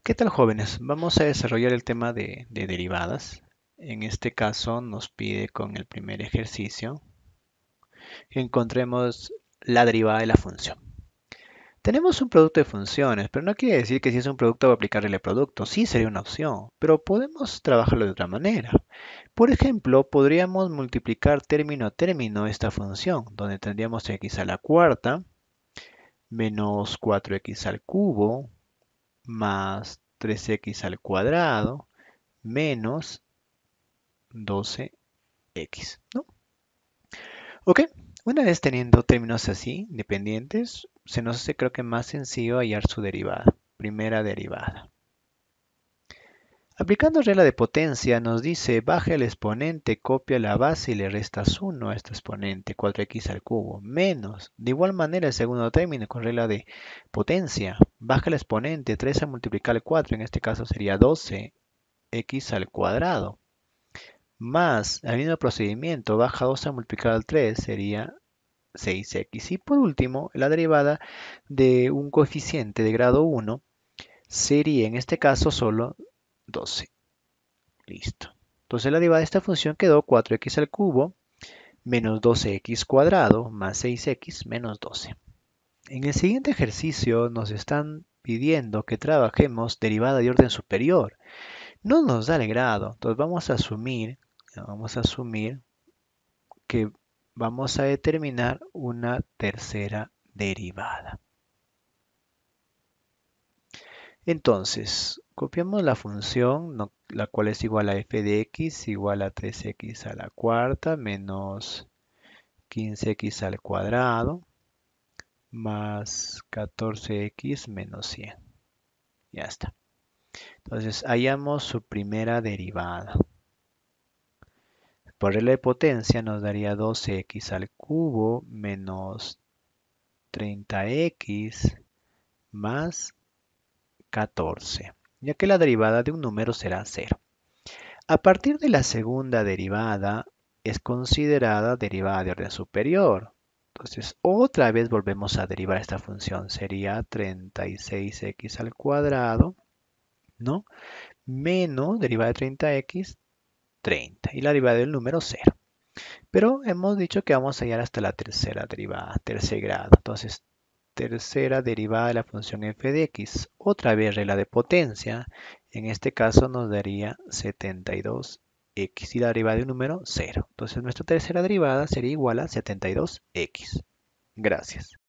¿Qué tal, jóvenes? Vamos a desarrollar el tema de derivadas. En este caso nos pide con el primer ejercicio que encontremos la derivada de la función. Tenemos un producto de funciones, pero no quiere decir que si es un producto va a aplicarle el producto. Sí sería una opción, pero podemos trabajarlo de otra manera. Por ejemplo, podríamos multiplicar término a término esta función, donde tendríamos x a la cuarta menos 4x al cubo más 3x al cuadrado menos 12x, ¿no? Ok, una vez teniendo términos así, dependientes, se nos hace creo que más sencillo hallar su derivada, primera derivada. Aplicando regla de potencia nos dice baja el exponente, copia la base y le restas 1 a este exponente, 4x al cubo, menos, de igual manera el segundo término con regla de potencia, baja el exponente, 3 a multiplicar el 4, en este caso sería 12x al cuadrado, más el mismo procedimiento, baja 2 a multiplicar al 3 sería 6x. Y por último, la derivada de un coeficiente de grado 1 sería en este caso solo 12. Listo. Entonces la derivada de esta función quedó 4x al cubo menos 12x cuadrado más 6x menos 12. En el siguiente ejercicio nos están pidiendo que trabajemos derivada de orden superior. No nos da el grado, entonces vamos a asumir que vamos a determinar una tercera derivada. Entonces, copiamos la función, la cual es igual a f de x igual a 3x a la cuarta menos 15x al cuadrado más 14x menos 100. Ya está. Entonces, hallamos su primera derivada. Por regla de potencia nos daría 12x al cubo menos 30x más 14, ya que la derivada de un número será 0. A partir de la segunda derivada es considerada derivada de orden superior. Entonces, otra vez volvemos a derivar esta función. Sería 36x al cuadrado, ¿no? Menos derivada de 30x, 30. Y la derivada del número 0. Pero hemos dicho que vamos a hallar hasta la tercera derivada, tercer grado. Entonces, tercera derivada de la función f de x. Otra vez regla de potencia. En este caso nos daría 72x y la derivada de un número 0. Entonces nuestra tercera derivada sería igual a 72x. Gracias.